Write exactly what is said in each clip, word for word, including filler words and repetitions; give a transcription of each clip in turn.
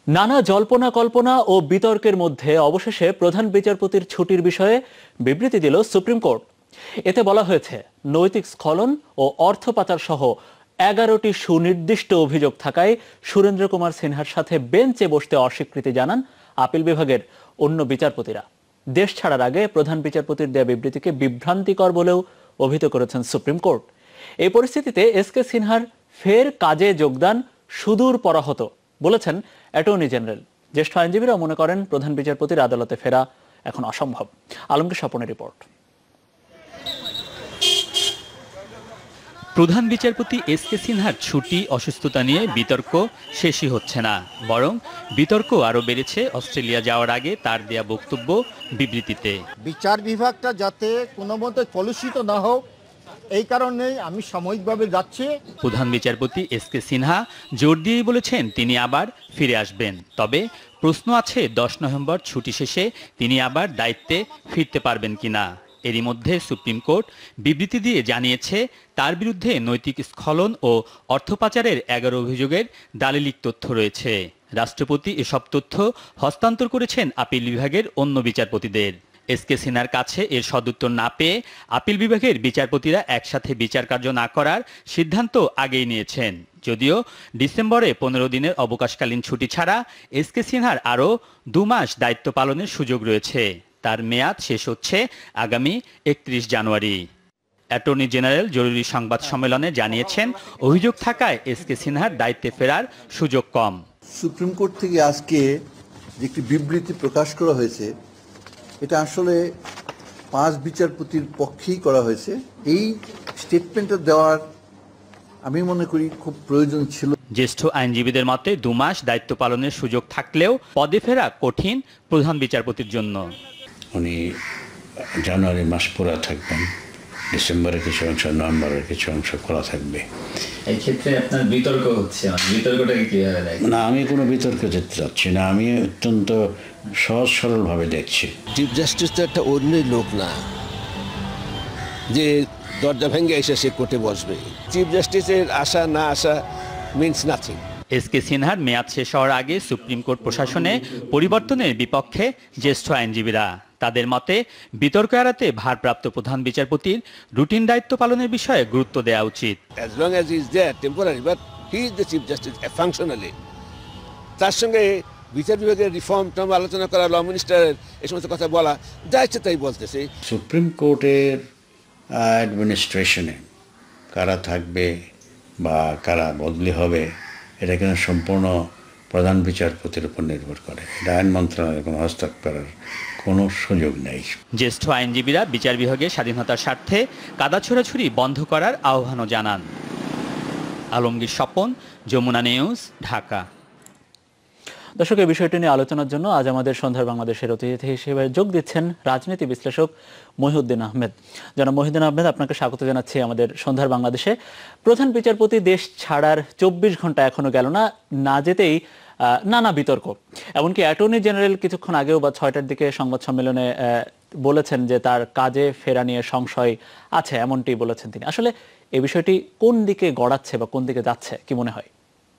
নানা জল্পনা কল্পনা ও বিতর্কের মধ্যে অবশেষে প্রধান বিচারপতির ছুটির বিষয়ে বিবৃতি দিল সুপ্রিম কোর্ট। এতে বলা হয়েছে, নৈতিক স্খলন ও অর্থ পাচার সহ এগারোটি সুনির্দিষ্ট অভিযোগ থাকায় সুরেন্দ্র কুমার সিনহার সাথে বেঞ্চে বসতে অস্বীকৃতি জানান আপিল বিভাগের অন্য বিচারপতিরা। দেশ ছাড়ার আগে প্রধান বিচারপতির দেয়া বিবৃতিকে বিভ্রান্তিকর বলেও অভিহিত করেছেন সুপ্রিম কোর্ট। এই পরিস্থিতিতে এস কে সিনহার ফের কাজে যোগদান সুদূর পরাহত বলেছেন অ্যাটর্নি জেনারেল। জ্যেষ্ঠ আইনজীবীরা মনে করেন প্রধান বিচারপতির আদালতে ফেরা এখন অসম্ভব। আলমগীর স্বপনের রিপোর্ট। প্রধান বিচারপতি এস কে সিনহার ছুটি অসুস্থতা নিয়ে বিতর্ক শেষই হচ্ছে না, বরং বিতর্ক আরো বেড়েছে অস্ট্রেলিয়া যাওয়ার আগে তার দেয়া বক্তব্য বিবৃতিতে। বিচার বিভাগটা যাতে কোনো মতে কলুষিত না হোক, এই কারণেই আমি সাময়িকভাবে যাচ্ছি। প্রধান বিচারপতি এস কে সিনহা জোর দিয়েই বলেছেন তিনি আবার ফিরে আসবেন। তবে প্রশ্ন আছে, দশ নভেম্বর ছুটি শেষে তিনি আবার দায়িত্বে ফিরতে পারবেন কিনা। এরই মধ্যে সুপ্রিম কোর্ট বিবৃতি দিয়ে জানিয়েছে, তার বিরুদ্ধে নৈতিক স্খলন ও অর্থ পাচারের এগারো অভিযোগের দালিলিক তথ্য রয়েছে। রাষ্ট্রপতি এসব তথ্য হস্তান্তর করেছেন আপিল বিভাগের অন্য বিচারপতিদের। এস কে সিনহার কাছে এর সদুত্তর না পেয়ে আপিল বিভাগের বিচারপতিরা একসাথে বিচার কার্য না করার সিদ্ধান্ত আগেই নিয়েছেন। যদিও ডিসেম্বরে পনেরো দিনের অবকাশকালীন ছুটি ছাড়া এস কে সিনহার আরও দু মাস দায়িত্ব পালনের সুযোগ রয়েছে। তার মেয়াদ শেষ হচ্ছে আগামী একত্রিশ জানুয়ারি। অ্যাটর্নি জেনারেল জরুরি সংবাদ সম্মেলনে জানিয়েছেন, অভিযোগ থাকায় এস কে সিনহার দায়িত্বে ফেরার সুযোগ কম। সুপ্রিম কোর্ট থেকে আজকে যে একটি বিবৃতি প্রকাশ করা হয়েছে, এটা আসলে পাঁচ বিচারপতির পক্ষেই করা হয়েছে। এই স্টেটমেন্টটা দেওয়ার আমি মনে করি খুব প্রয়োজন ছিল। জ্যেষ্ঠ আইনজীবীদের মতে দু মাস দায়িত্ব পালনের সুযোগ থাকলেও পদে ফেরা কঠিন প্রধান বিচারপতির জন্য। উনি জানুয়ারি মাস পুরো থাকবেন, ডিসেম্বরের কিছু অংশ, নভেম্বরের কিছু অংশ খোলা থাকবে। এই ক্ষেত্রে আপনার বিতর্ক হচ্ছে, বিতর্কটাকে কিভাবে দেখেন? না, আমি কোনো বিতর্ক যেতে চাচ্ছি না, আমি অত্যন্ত সহজ সরল ভাবে দেখছি। চিফ জাস্টিস তো একটা অন্য লোক না যে দরজা ভেঙে এসে সে কোর্টে বসবে। চিফ জাস্টিসের আসা না আসা মিনস নাথিং। এস কে সিনহার মেয়াদ শেষ হওয়ার আগে সুপ্রিম কোর্ট প্রশাসনে পরিবর্তনের বিপক্ষে জ্যেষ্ঠ আইনজীবীরা। তাদের মতে বিতর্ক এড়াতে ভারপ্রাপ্ত প্রধান বিচারপতির রুটিন দায়িত্ব পালনের বিষয়ে গুরুত্ব দেওয়া উচিত। As long as he is there temporary, but he is the chief justice functionally. তার সঙ্গে বিচার বিভাগের রিফর্ম টর্ম আলোচনা করা, ল মিনিস্টারের এই সমস্ত কথা বলা, যা ইচ্ছে তাই বলতেছে। সুপ্রিম কোর্টের অ্যাডমিনিস্ট্রেশনে কারা থাকবে বা কারা বদলি হবে, এটা কিন্তু সম্পূর্ণ প্রধান বিচারপতির উপর নির্ভর করে। এটা আইন মন্ত্রণালয়ের কোনো হস্তক্ষেপ করার কোনো সুযোগ নেই। জ্যেষ্ঠ আইনজীবীরা বিচার বিভাগের স্বাধীনতার স্বার্থে কাদা ছোড়াছুড়ি বন্ধ করার আহ্বানও জানান। আলমগীর স্বপন, যমুনা নিউজ, ঢাকা। দর্শক, এই বিষয়টি নিয়ে আলোচনার জন্য আজ আমাদের সন্ধ্যার বাংলাদেশের অতিথি হিসেবে যোগ দিচ্ছেন রাজনীতি বিশ্লেষক মহিউদ্দিন আহমেদ। জনাব মহিউদ্দিন আহমেদ, আপনাকে স্বাগত জানাচ্ছি আমাদের সন্ধ্যার বাংলাদেশে। প্রধান বিচারপতি দেশ ছাড়ার চব্বিশ ঘন্টা এখনো গেল না, না যেতেই নানা বিতর্ক। এমনকি অ্যাটর্নি জেনারেল কিছুক্ষণ আগেও বা ছয়টার দিকে সংবাদ সম্মেলনে বলেছেন যে তার কাজে ফেরা নিয়ে সংশয় আছে, এমনটি বলেছেন তিনি। আসলে এই বিষয়টি কোন দিকে গড়াচ্ছে বা কোন দিকে যাচ্ছে কি মনে হয়?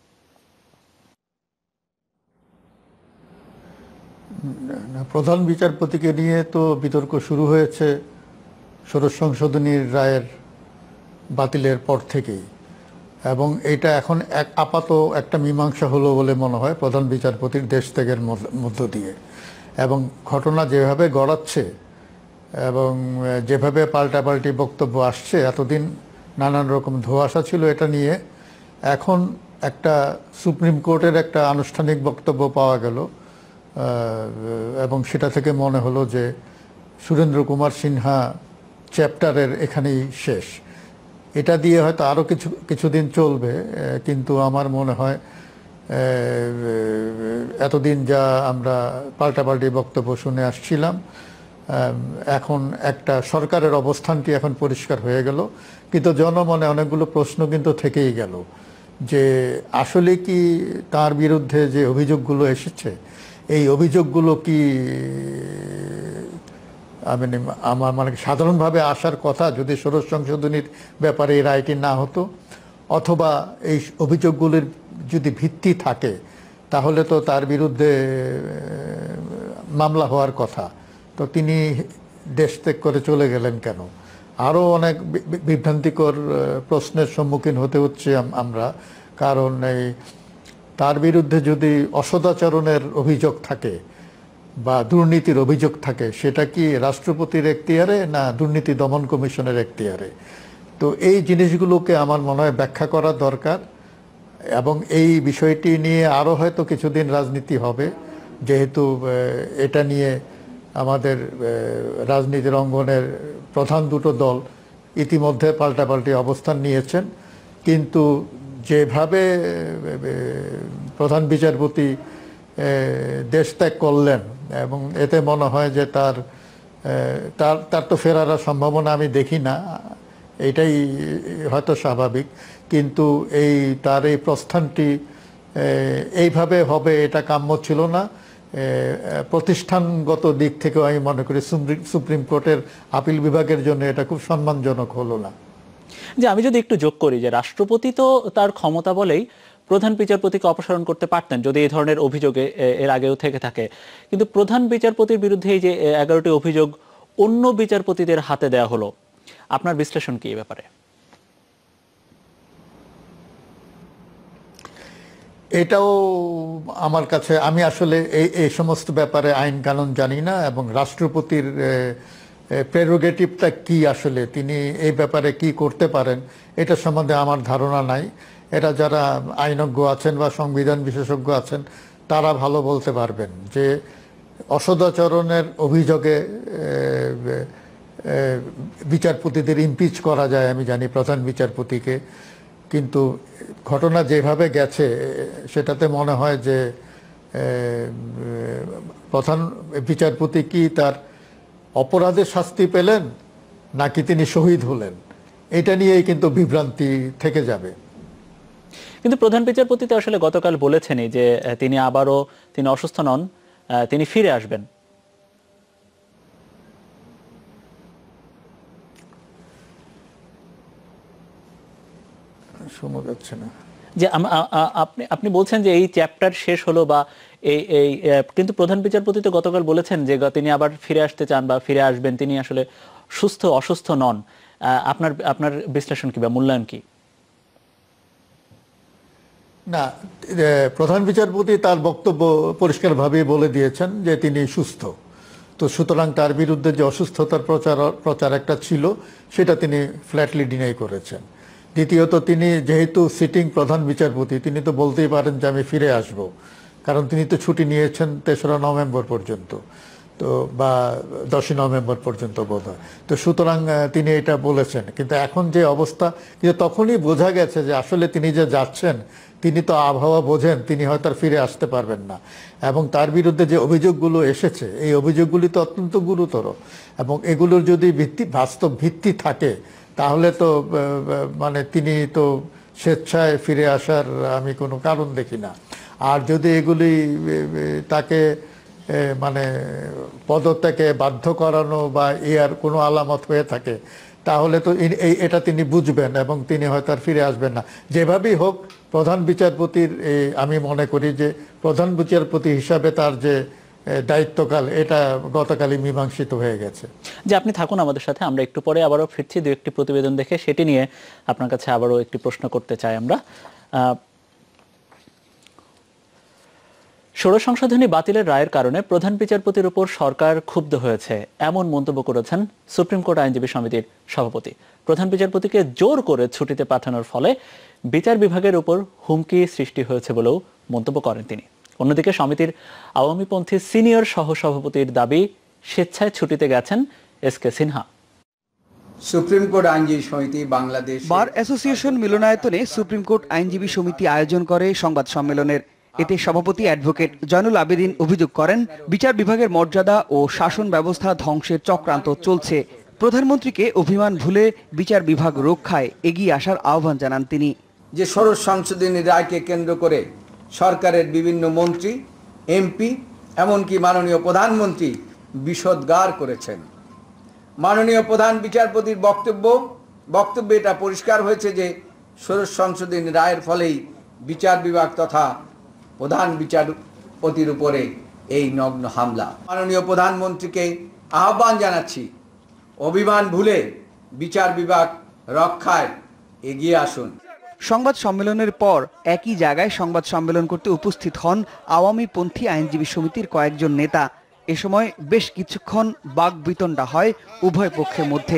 প্রধান বিচারপতিকে নিয়ে তো বিতর্ক শুরু হয়েছে ষোড়শ সংশোধনীর রায়ের বাতিলের পর থেকেই, এবং এটা এখন এক আপাত একটা মীমাংসা হলো বলে মনে হয় প্রধান বিচারপতির দেশ ত্যাগের মধ্য দিয়ে। এবং ঘটনা যেভাবে গড়াচ্ছে এবং যেভাবে পাল্টাপাল্টি বক্তব্য আসছে, এতদিন নানান রকম ধোঁয়াশা ছিল এটা নিয়ে, এখন একটা সুপ্রিম কোর্টের একটা আনুষ্ঠানিক বক্তব্য পাওয়া গেল এবং সেটা থেকে মনে হলো যে সুরেন্দ্র কুমার সিনহা চ্যাপ্টারের এখানেই শেষ। এটা দিয়ে হয়তো আরও কিছু কিছুদিন চলবে, কিন্তু আমার মনে হয় এতদিন যা আমরা পাল্টাপাল্টি বক্তব্য শুনে আসছিলাম, এখন একটা সরকারের অবস্থানটি এখন পরিষ্কার হয়ে গেল। কিন্তু জনমনে অনেকগুলো প্রশ্ন কিন্তু থেকেই গেল যে আসলে কি তার বিরুদ্ধে যে অভিযোগগুলো এসেছে, এই অভিযোগগুলো কি মানে আমার মানে সাধারণভাবে আসার কথা যদি ষোড়শ সংশোধনীর ব্যাপারে এই রায়টি না হতো, অথবা এই অভিযোগগুলির যদি ভিত্তি থাকে তাহলে তো তার বিরুদ্ধে মামলা হওয়ার কথা, তো তিনি দেশ ত্যাগ করে চলে গেলেন কেন? আরও অনেক বিভ্রান্তিকর প্রশ্নের সম্মুখীন হতে হচ্ছে আমরা, কারণ এই তার বিরুদ্ধে যদি অসদাচরণের অভিযোগ থাকে বা দুর্নীতির অভিযোগ থাকে, সেটা কি রাষ্ট্রপতির এখতিয়ারে না দুর্নীতি দমন কমিশনের এখতিয়ারে? তো এই জিনিসগুলোকে আমার মনে হয় ব্যাখ্যা করা দরকার, এবং এই বিষয়টি নিয়ে আরও হয়তো কিছুদিন রাজনীতি হবে, যেহেতু এটা নিয়ে আমাদের রাজনীতির অঙ্গনের প্রধান দুটো দল ইতিমধ্যে পাল্টাপাল্টি অবস্থান নিয়েছেন। কিন্তু যেভাবে প্রধান বিচারপতি দেশ ত্যাগ করলেন, এবং এতে মনে হয় যে তার তার তার তো ফেরার সম্ভাবনা আমি দেখি না, এইটাই হয়তো স্বাভাবিক। কিন্তু এই তার এই প্রস্থানটি এইভাবে হবে এটা কাম্য ছিল না। প্রতিষ্ঠানগত দিক থেকেও আমি মনে করি সুপ্রিম কোর্টের আপিল বিভাগের জন্য এটা খুব সম্মানজনক হলো না। যে আমি যদি একটু যোগ করি যে রাষ্ট্রপতি তো তার ক্ষমতা বলেই প্রধান বিচারপতিকে অপসারণ করতে পারতেন যদি এই ধরনের অভিযোগে এর আগেও থেকে থাকে, কিন্তু প্রধান বিচারপতির বিরুদ্ধে এই যে এগারোটি অভিযোগ অন্য বিচারপতিদের হাতে দেওয়া হলো, আপনার বিশ্লেষণ কি এই ব্যাপারে? এটাও আমার কাছে, আমি আসলে এই এই সমস্ত ব্যাপারে আইন কানুন জানি না, এবং রাষ্ট্রপতির প্রেরোগেটিভটা কি, আসলে তিনি এই ব্যাপারে কি করতে পারেন এটা সম্বন্ধে আমার ধারণা নাই। এটা যারা আইনজ্ঞ আছেন বা সংবিধান বিশেষজ্ঞ আছেন তারা ভালো বলতে পারবেন যে অসদাচরণের অভিযোগে বিচারপতিদের ইমপিচ করা যায়, আমি জানি প্রধান বিচারপতিকে, কিন্তু ঘটনা যেভাবে গেছে সেটাতে মনে হয় যে প্রধান বিচারপতি কি তার অপরাধের শাস্তি পেলেন নাকি তিনি শহীদ হলেন, এটা নিয়েই কিন্তু বিভ্রান্তি থেকে যাবে। কিন্তু প্রধান বিচারপতি তো আসলে গতকাল বলেছেনই যে তিনি আবারও তিনি অসুস্থ নন, তিনি ফিরে আসবেন। শোনা যাচ্ছে না যে আপনি আপনি বলছেন যে এই চ্যাপ্টার শেষ হলো বা এই এই কিন্তু প্রধান বিচারপতি তো গতকাল বলেছেন যে তিনি আবার ফিরে আসতে চান বা ফিরে আসবেন, তিনি আসলে সুস্থ অসুস্থ নন। আপনার আপনার বিশ্লেষণ কি বা মূল্যায়ন কি? না, প্রধান বিচারপতি তার বক্তব্য পরিষ্কারভাবে বলে দিয়েছেন যে তিনি সুস্থ, তো সুতরাং তার বিরুদ্ধে যে অসুস্থতার প্রচার প্রচার একটা ছিল সেটা তিনি ফ্ল্যাটলি ডিনাই করেছেন। দ্বিতীয়ত, তিনি যেহেতু সিটিং প্রধান বিচারপতি, তিনি তো বলতেই পারেন যে আমি ফিরে আসব, কারণ তিনি তো ছুটি নিয়েছেন তেসরা নভেম্বর পর্যন্ত, তো বা দশই নভেম্বর পর্যন্ত বোধ হয়। তো সুতরাং তিনি এটা বলেছেন, কিন্তু এখন যে অবস্থা, কিন্তু তখনই বোঝা গেছে যে আসলে তিনি যে যাচ্ছেন তিনি তো আবহাওয়া বোঝেন, তিনি হয়তো আর ফিরে আসতে পারবেন না। এবং তার বিরুদ্ধে যে অভিযোগগুলো এসেছে এই অভিযোগগুলি তো অত্যন্ত গুরুতর, এবং এগুলোর যদি ভিত্তি বাস্তব ভিত্তি থাকে তাহলে তো মানে তিনি তো স্বেচ্ছায় ফিরে আসার আমি কোনো কারণ দেখি না। আর যদি এগুলি তাকে মানে পদত্যাগে বাধ্য করানো বা এর কোনো আলামত হয়ে থাকে তাহলে তো এই এটা তিনি বুঝবেন এবং তিনি হয়তো আর ফিরে আসবেন না। যেভাবেই হোক প্রধান বিচারপতির আমি মনে করি যে প্রধান বিচারপতি হিসাবে তার যে দায়িত্বকাল এটা গতকালই মীমাংসিত হয়ে গেছে। যে আপনি থাকুন আমাদের সাথে, আমরা একটু পরে আবারও ফিরছি দু একটি প্রতিবেদন দেখে, সেটি নিয়ে আপনার কাছে আবারও একটি প্রশ্ন করতে চাই আমরা। ষোড়শ সংশোধনী বাতিলের রায়ের কারণে প্রধান বিচারপতির উপর সরকার ক্ষুব্ধ হয়েছে, এমন মন্তব্য করেছেন সুপ্রিম কোর্ট আইনজীবী সমিতির সভাপতি। প্রধান বিচারপতিকে জোর করে ছুটিতে পাঠানোর ফলে বিচার বিভাগের উপর হুমকি সৃষ্টি হয়েছে বলেও মন্তব্য করেন তিনি। অন্যদিকে সমিতির আওয়ামীপন্থী সিনিয়র সহসভাপতির দাবি স্বেচ্ছায় ছুটিতে গেছেন S K Sinha. Supreme court আইনজীবী সমিতি বাংলাদেশ বার অ্যাসোসিয়েশন মিলনায়তনে সুপ্রিম কোর্ট আইনজীবী সমিতি আয়োজন করে সংবাদ সম্মেলনের। এতে সভাপতি অ্যাডভোকেট জয়নুল আবেদিন অভিযোগ করেন বিচার বিভাগের মর্যাদা ও শাসন ব্যবস্থা ধ্বংসের চক্রান্ত চলছে। প্রধানমন্ত্রীকে অভিমান ভুলে বিচার বিভাগ রক্ষায় এগিয়ে আসার আহ্বান জানান তিনি। যে ষোড়শ সংশোধনী রায়কে কেন্দ্র করে সরকারের বিভিন্ন মন্ত্রী, এমপি, এমনকি মাননীয় প্রধানমন্ত্রী বিষোদ্গার করেছেন। মাননীয় প্রধান বিচারপতির বক্তব্য বক্তব্যে এটা পরিষ্কার হয়েছে যে ষোড়শ সংশোধনী রায়ের ফলেই বিচার বিভাগ তথা প্রধান বিচারপতির উপরে এই নগ্ন হামলা। মাননীয় প্রধানমন্ত্রীকে আহ্বান জানাচ্ছি, অভিমান ভুলে বিচার বিভাগ রক্ষায় এগিয়ে আসুন। সংবাদ সম্মেলনের পর একই জায়গায় সংবাদ সম্মেলন করতে উপস্থিত হন আওয়ামী পন্থী আইনজীবী সমিতির কয়েকজন নেতা। এ সময় বেশ কিছুক্ষণ বাকবিতণ্ডা হয় উভয় পক্ষের মধ্যে।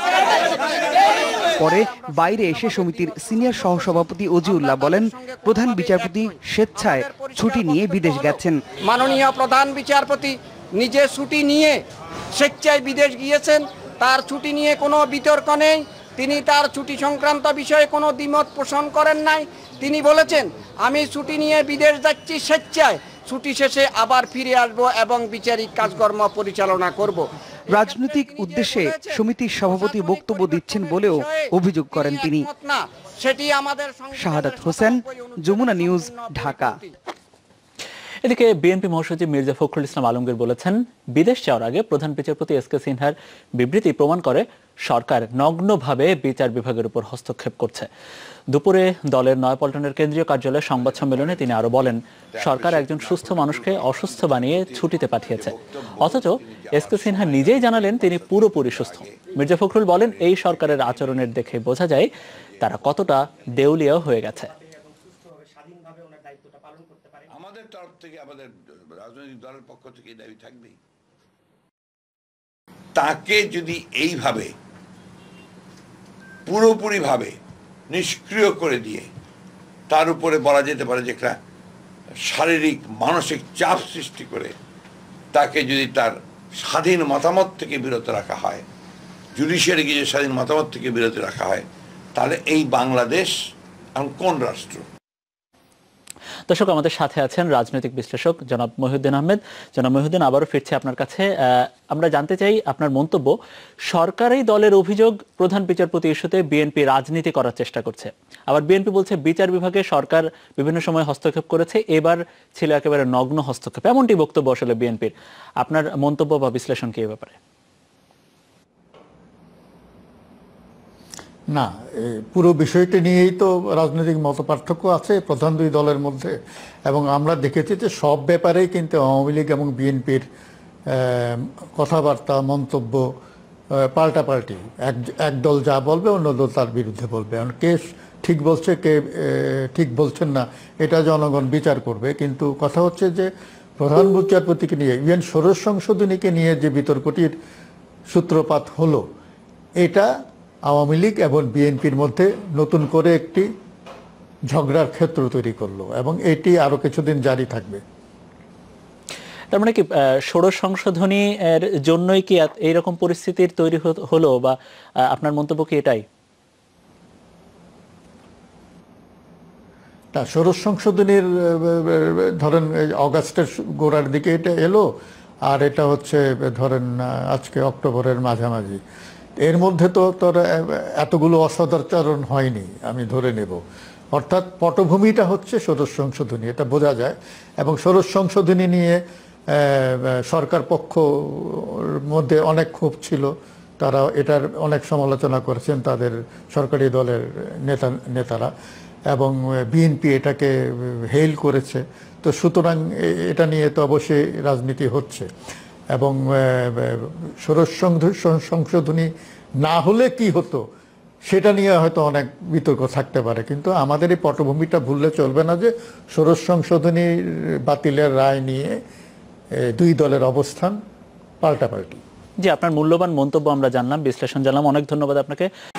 পরে বাইরে এসে সমিতির সিনিয়র সহসভাপতি অজিউল্লাহ বলেন, প্রধান বিচারপতি স্বেচ্ছায় ছুটি নিয়ে বিদেশ গেছেন। মাননীয় প্রধান বিচারপতি নিজে ছুটি নিয়ে স্বেচ্ছায় বিদেশ গিয়েছেন। তার ছুটি নিয়ে কোনো বিতর্ক নেই। তিনি তার ছুটি সংক্রান্ত বিষয়ে কোনো দ্বিমত পোষণ করেন নাই। তিনি বলেছেন, আমি ছুটি নিয়ে বিদেশ যাচ্ছি স্বেচ্ছায়, ছুটি শেষে আবার ফিরে আসব এবং বিচারিক কাজকর্ম পরিচালনা করব। রাজনৈতিক উদ্দেশ্যে সমিতির সভাপতি বক্তব্য দিচ্ছেন বলেও অভিযোগ করেন তিনি। সেটি আমাদের শাহাদাত হোসেন, যমুনা নিউজ, ঢাকা। এদিকে বিএনপি মহাসচিব মির্জা ফখরুল ইসলাম আলমগীর বলেছেন, বিদেশ যাওয়ার আগে প্রধান বিচারপতি এস কে সিনহার বিবৃতি প্রমাণ করে সরকার নগ্নভাবে বিচার বিভাগের উপর হস্তক্ষেপ করছে। দুপুরে দলের নয়াপল্টনের কেন্দ্রীয় কার্যালয়ে সংবাদ সম্মেলনে তিনি আরো বলেন, সরকার একজন সুস্থ মানুষকে অসুস্থ বানিয়ে ছুটিতে পাঠিয়েছে, অথচ এস কে সিনহা নিজেই জানালেন তিনি পুরোপুরি সুস্থ। মির্জা ফখরুল বলেন, এই সরকারের আচরণের দেখে বোঝা যায় তারা কতটা দেউলিয়া হয়ে গেছে। আমাদের তরফ থেকে, আমাদের রাজনৈতিক দলের পক্ষ থেকে দাবি থাকবে, তাকে যদি এইভাবে পুরোপুরি ভাবে নিষ্ক্রিয় করে দিয়ে তার উপরে বলা যেতে পারে যে একটা শারীরিক মানসিক চাপ সৃষ্টি করে তাকে যদি তার স্বাধীন মতামত থেকে বিরত রাখা হয়, জুডিশিয়ারিকে যে স্বাধীন মতামত থেকে বিরত রাখা হয়, তাহলে এই বাংলাদেশ এখন কোন রাষ্ট্র? দর্শক, আমাদের সাথে আছেন রাজনৈতিক বিশ্লেষক জনাব মহিউদ্দিন আহমেদ। জনাব মহিউদ্দিন, আবারও ফিরছি আপনার কাছে। আমরা জানতে চাই আপনার মন্তব্য। সরকারি দলের অভিযোগ, প্রধান বিচারপতি ইস্যুতে বিএনপি রাজনীতি করার চেষ্টা করছে। আবার বিএনপি বলছে বিচার বিভাগে সরকার বিভিন্ন সময় হস্তক্ষেপ করেছে, এবার ছিল একেবারে নগ্ন হস্তক্ষেপ। এমনটি বক্তব্য আসলে বিএনপির। আপনার মন্তব্য বা বিশ্লেষণ কি এ ব্যাপারে? না, পুরো বিষয়টি নিয়েই তো রাজনৈতিক মতপার্থক্য আছে প্রধান দুই দলের মধ্যে, এবং আমরা দেখেছি যে সব ব্যাপারেই কিন্তু আওয়ামী লীগ এবং বিএনপির কথাবার্তা, মন্তব্য পাল্টাপাল্টি। এক এক দল যা বলবে অন্য দল তার বিরুদ্ধে বলবে। এখন কে ঠিক বলছে, কে ঠিক বলছেন না, এটা জনগণ বিচার করবে। কিন্তু কথা হচ্ছে যে প্রধান বিচারপতিকে নিয়ে, ইভেন ষোড়শ সংশোধনীকে নিয়ে যে বিতর্কটির সূত্রপাত হলো, এটা আওয়ামী লীগ এবং বিএনপির মধ্যে নতুন করে একটি ঝগড়ার ক্ষেত্র তৈরি করলো, এবং এটি আরো কিছুদিন জারি থাকবে। তার মানে কি ষোড়শ সংশোধনী এর জন্যই কি এইরকম পরিস্থিতির তৈরি হলো, বা আপনার মন্তব্য কি এটাই? তা ষোড়শ সংশোধনীর ধরেন অগাস্টের গোড়ার দিকে এটা এলো, আর এটা হচ্ছে ধরেন আজকে অক্টোবরের মাঝামাঝি। এর মধ্যে তো তোর এতগুলো অসদাচরণ হয়নি আমি ধরে নেব। অর্থাৎ পটভূমিটা হচ্ছে ষোড়শ সংশোধনী, এটা বোঝা যায়। এবং ষোড়শ সংশোধনী নিয়ে সরকার পক্ষ মধ্যে অনেক ক্ষোভ ছিল, তারা এটার অনেক সমালোচনা করেছেন তাদের সরকারি দলের নেতা নেতারা এবং বিএনপি এটাকে হেইল করেছে। তো সুতরাং এটা নিয়ে তো অবশ্যই রাজনীতি হচ্ছে। এবং ষোড়শ সংশোধনী না হলে কি হতো সেটা নিয়ে হয়তো অনেক বিতর্ক থাকতে পারে, কিন্তু আমাদের এই পটভূমিটা ভুললে চলবে না যে ষোড়শ সংশোধনী বাতিলের রায় নিয়ে দুই দলের অবস্থান পাল্টাপাল্টি। জি, আপনার মূল্যবান মন্তব্য আমরা জানলাম, বিশ্লেষণ জানলাম। অনেক ধন্যবাদ আপনাকে।